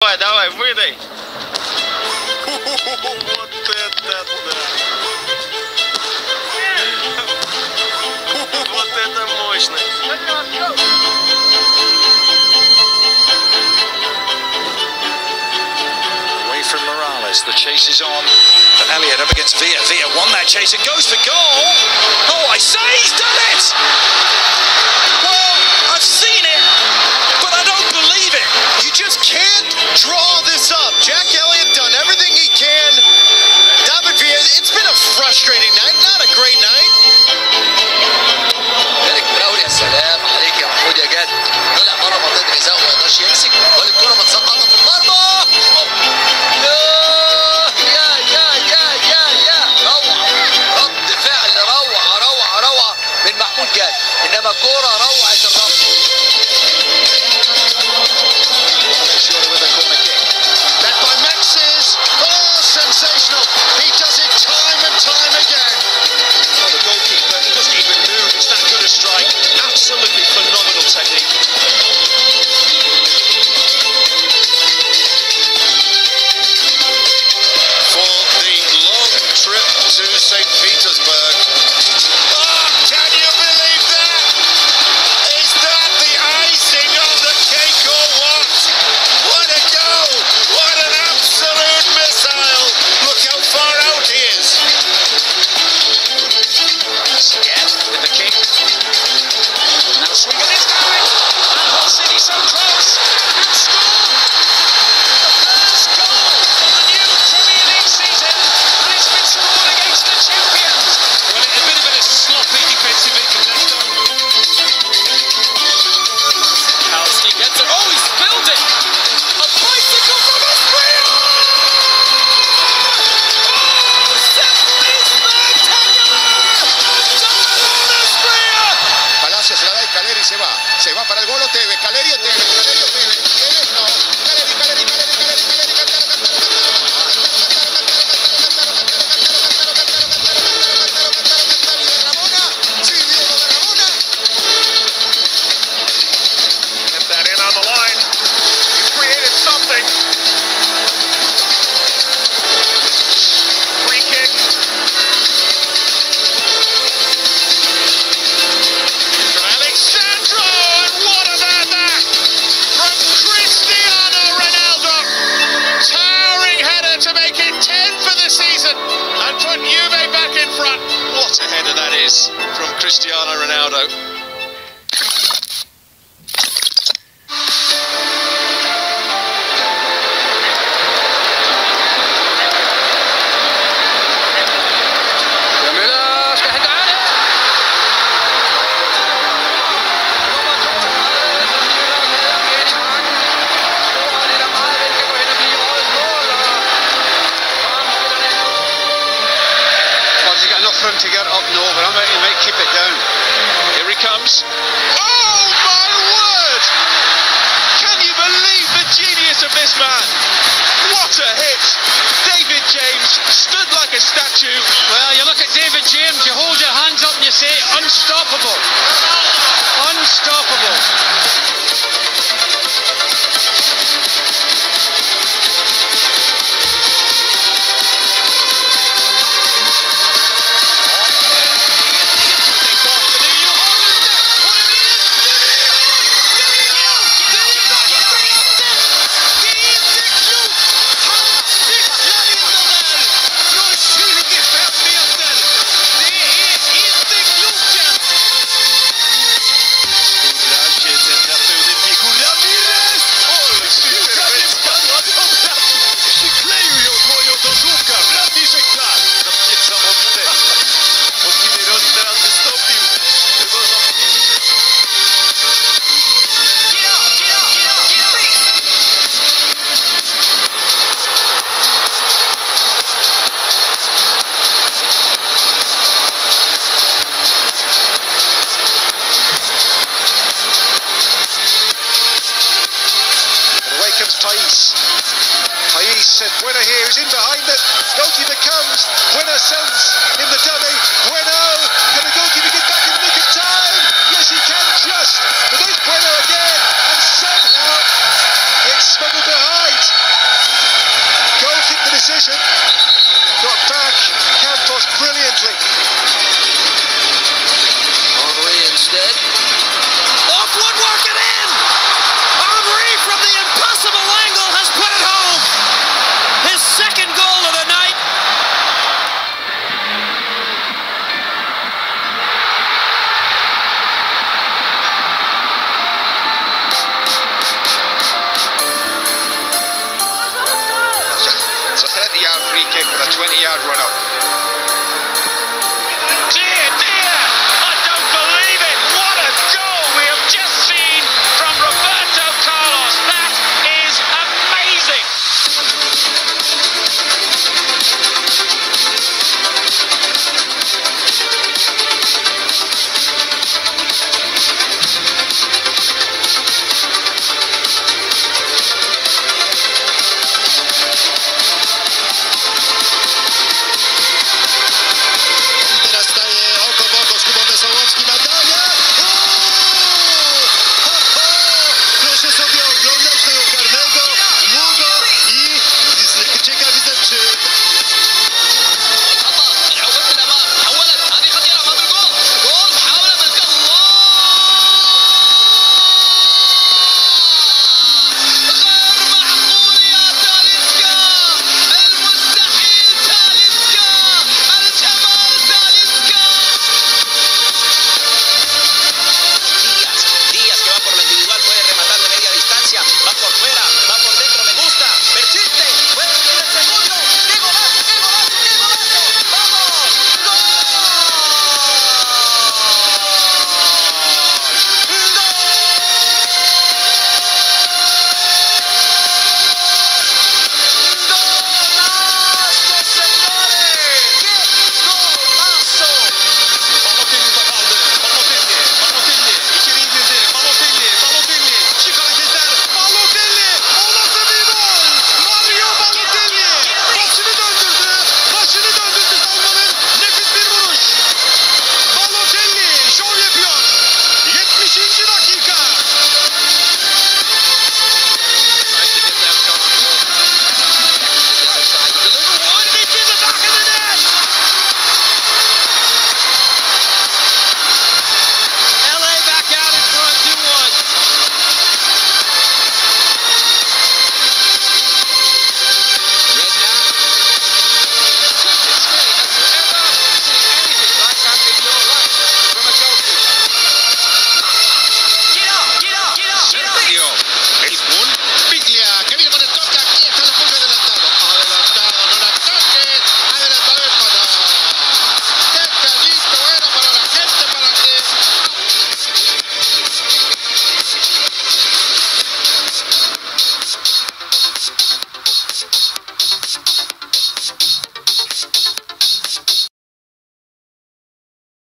Давай, выдай. Вот это да. Вот это мощно. Away from Morales, the chase is on. But Elliott up against Villa. Villa won that chase and goes for goal. Oh, I say he's done it! Well, I've seen it, but I don't believe it. You just can't draw this up. Jack Elliott done everything he can. David Villa, it's been a frustrating night, not a great night. ملك براول يا سلام عليك يا محمود يا جد. طلع بره منطقه الجزاء وما يقدرش يمسك والكره متسقطه في المرمى. يا روعه رد فعل روعه من محمود جاد. انما كوره روعه الرد. That by Max's. Oh, sensational. He does it time and time again. Well, the goalkeeper, he doesn't even move. It's that good a strike. Absolutely phenomenal technique. For the long trip to St. Petersburg. Oh, can you believe that? Is that the icing on the cake or what? What a goal! What an absolute missile! Look how far out he is. Again with the kick. Now swing and it's going. And Hull City so close. And score. The first goal of the new Premier League season. And it's been scored against the champions. Well, a bit of a sloppy defensive inclination. Kowski gets it. Oh, he spilled it. A bicycle from Austria. Oh, simply spectacular. A goal on Austria. Palacio se la da y Caleri se va. Se va para el gol Oteve. Caleri Oteve. Tevez no. Caleri. Get that in on the line. He's created something. Free kick. From Alexandro, and what about that? From Cristiano Ronaldo. Towering header to make it 10 for the season and put Juve back in front. What a header that is from Cristiano Ronaldo. For him to get up and over, he might keep it down. Here he comes. Oh my word! Can you believe the genius of this man? What a hit! David James stood like a statue. Well, you look at David James, you hold your hands up and you say, unstoppable. Unstoppable. Det är inte klokt! 20-yard run up.